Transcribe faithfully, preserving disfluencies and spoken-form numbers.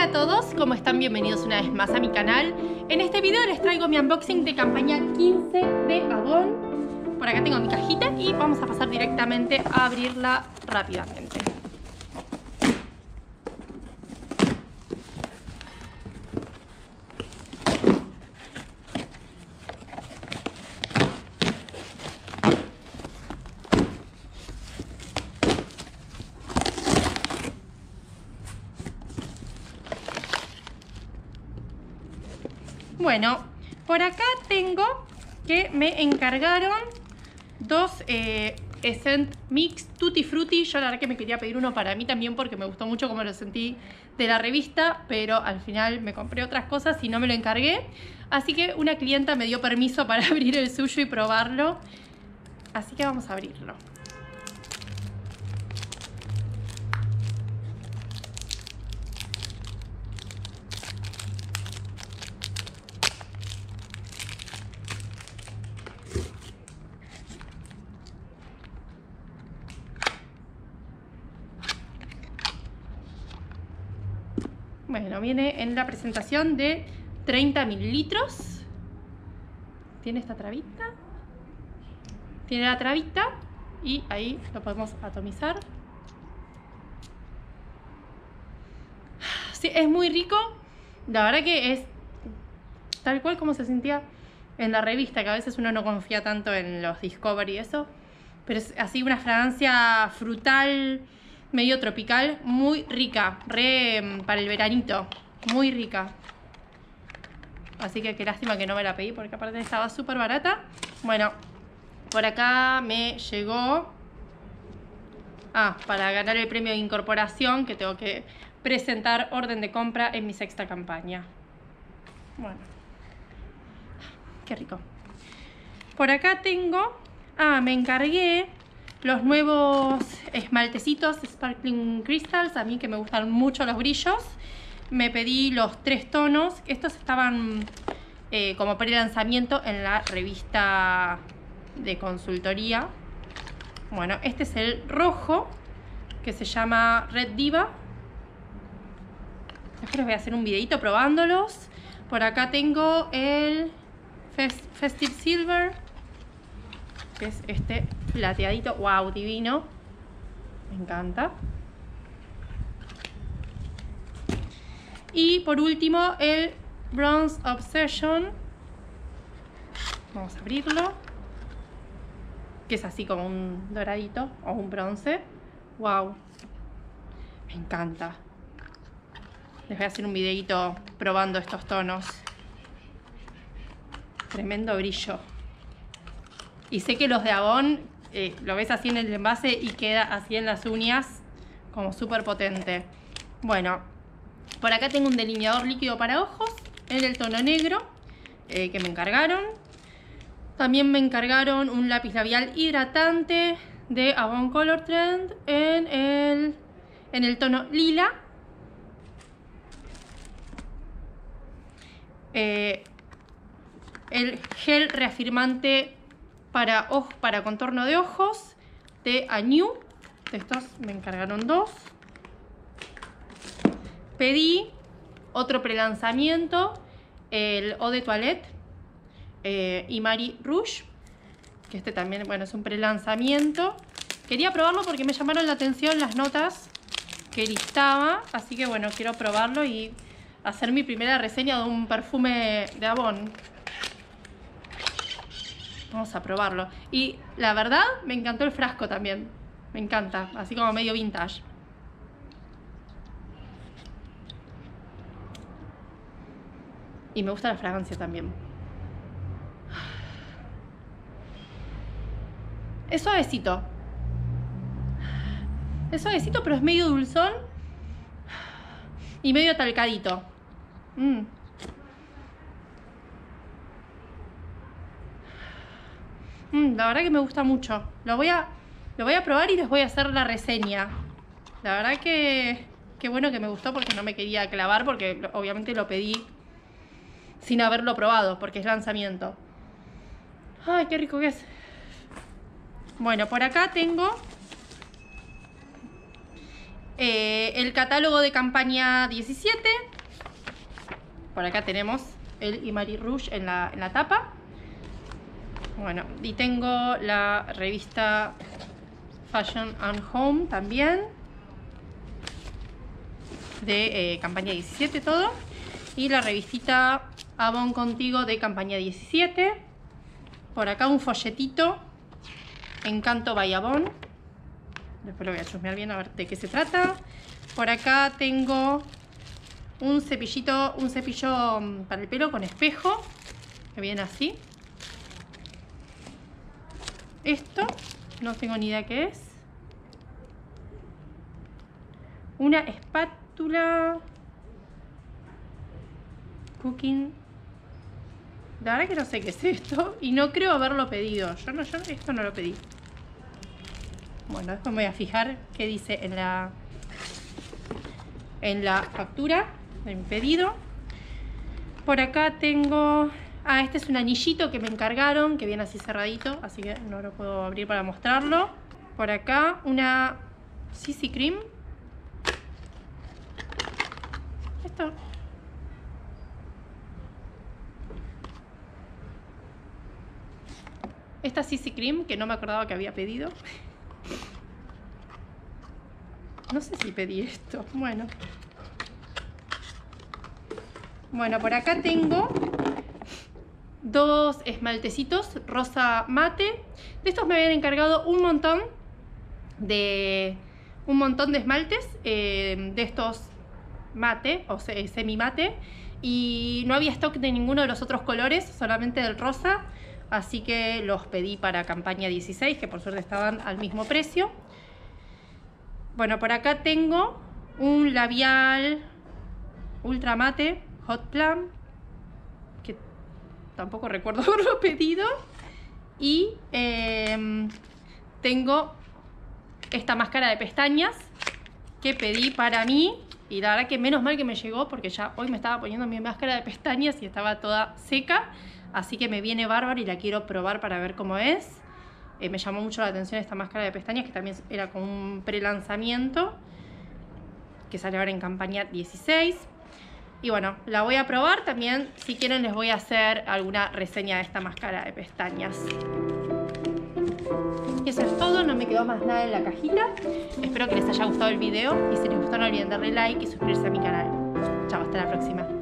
a todos, ¿cómo están? Bienvenidos una vez más a mi canal. En este video les traigo mi unboxing de campaña quince de Avon. Por acá tengo mi cajita y vamos a pasar directamente a abrirla rápidamente. Bueno, por acá tengo que me encargaron dos eh, Scent Mix Tutti Frutti. Yo la verdad que me quería pedir uno para mí también porque me gustó mucho como lo sentí de la revista, pero al final me compré otras cosas y no me lo encargué. Así que una clienta me dio permiso para abrir el suyo y probarlo. Así que vamos a abrirlo. Bueno, viene en la presentación de treinta mililitros. Tiene esta trabita. Tiene la trabita y ahí lo podemos atomizar. Sí, es muy rico. La verdad que es tal cual como se sentía en la revista, que a veces uno no confía tanto en los Discovery y eso. Pero es así una fragancia frutal, medio tropical, muy rica, re para el veranito, muy rica. Así que qué lástima que no me la pedí porque aparte estaba súper barata. Bueno, por acá me llegó, ah, para ganar el premio de incorporación, que tengo que presentar orden de compra en mi sexta campaña. Bueno, qué rico. Por acá tengo, ah, me encargué los nuevos esmaltecitos Sparkling Crystals. A mí que me gustan mucho los brillos, me pedí los tres tonos. Estos estaban eh, como pre-lanzamiento en la revista de consultoría. Bueno, este es el rojo, que se llama Red Diva. Después les voy a hacer un videito probándolos. Por acá tengo el Fest Festive Silver, que es este plateadito. Wow, divino, me encanta. Y por último el Bronze Obsession. Vamos a abrirlo, que es así como un doradito o un bronce. Wow, me encanta. Les voy a hacer un videito probando estos tonos. Tremendo brillo. Y sé que los de Avon eh, lo ves así en el envase y queda así en las uñas, como súper potente. Bueno, por acá tengo un delineador líquido para ojos en el tono negro, eh, que me encargaron. También me encargaron un lápiz labial hidratante de Avon Color Trend en el, en el tono lila. Eh, el gel reafirmante para, ojos, para contorno de ojos de Anew. De estos me encargaron dos. Pedí otro prelanzamiento, el Eau de Toilette eh, Imari Rouge, que este también, bueno, es un prelanzamiento. Quería probarlo porque me llamaron la atención las notas que listaba, así que bueno, quiero probarlo y hacer mi primera reseña de un perfume de Avon. Vamos a probarlo. Y la verdad, me encantó el frasco también. Me encanta, así como medio vintage. Y me gusta la fragancia también. Es suavecito. Es suavecito, pero es medio dulzón. Y medio talcadito. Mm. Mm, la verdad que me gusta mucho. Lo voy a, lo voy a probar y les voy a hacer la reseña. La verdad que qué bueno que me gustó porque no me quería clavar, porque obviamente lo pedí sin haberlo probado porque es lanzamiento. Ay, qué rico que es. Bueno, por acá tengo eh, el catálogo de campaña diecisiete. Por acá tenemos el Imari Rouge en la, en la tapa. Bueno, y tengo la revista Fashion and Home también, de eh, campaña diecisiete todo. Y la revistita Avon Contigo de campaña diecisiete. Por acá un folletito, Encanto by Avon. Después lo voy a chusmear bien a ver de qué se trata. Por acá tengo un cepillito, un cepillo para el pelo con espejo, que viene así. Esto, no tengo ni idea qué es. Una espátula cooking. La verdad que no sé qué es esto y no creo haberlo pedido. Yo no, yo esto no lo pedí. Bueno, después me voy a fijar qué dice en la en la factura de mi pedido. Por acá tengo... Ah, este es un anillito que me encargaron, que viene así cerradito, así que no lo puedo abrir para mostrarlo. Por acá una C C Cream. Esto... Esta C C Cream, que no me acordaba que había pedido. No sé si pedí esto. Bueno. Bueno, por acá tengo dos esmaltecitos rosa mate. De estos me habían encargado un montón de un montón de esmaltes eh, de estos mate o semi mate, y no había stock de ninguno de los otros colores, solamente del rosa, así que los pedí para campaña dieciséis, que por suerte estaban al mismo precio. Bueno, por acá tengo un labial ultra mate Hot Plum, que tampoco recuerdo haberlo pedido. Y eh, tengo esta máscara de pestañas que pedí para mí. Y la verdad que menos mal que me llegó, porque ya hoy me estaba poniendo mi máscara de pestañas y estaba toda seca. Así que me viene bárbaro y la quiero probar para ver cómo es. Eh, me llamó mucho la atención esta máscara de pestañas, que también era como un pre-lanzamiento, que sale ahora en campaña dieciséis. Y bueno, la voy a probar también. Si quieren les voy a hacer alguna reseña de esta máscara de pestañas. Y eso es todo, no me quedó más nada en la cajita. Espero que les haya gustado el video y si les gustó no olviden darle like y suscribirse a mi canal. Chao, hasta la próxima.